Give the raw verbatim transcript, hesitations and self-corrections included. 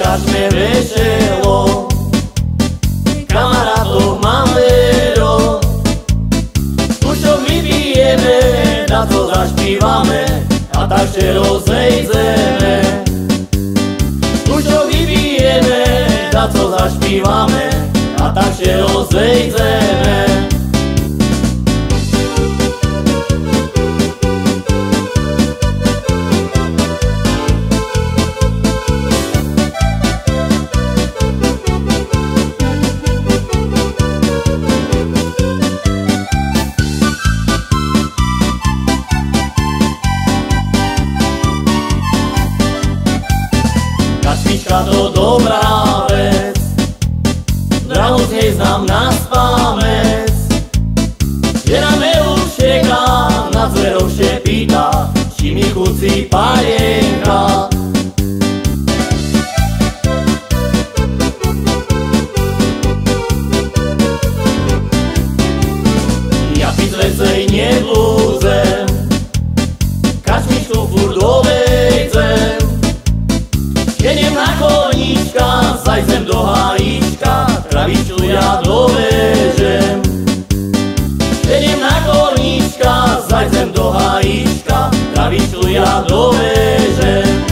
karčme veselo, kamarátov mám veľo. Skúšok vypijeme, na to zašpívame a tak še rozejzeme. Skúšok vypijeme, na to zašpívame a tak še rozejzeme. Kačmička to dobrá vec, drahu z nej znám na spámec. Žerame už čeká, na zverov še pýta, či mi chucí palienka. Ja piť vecej neblúzem, kačmičku furt dovejdem. Jedem na koníčka, zajzem do hájíčka, kravičku ja dovežem. Jedem na koníčka, zajzem do hájíčka, kravičku ja dovežem.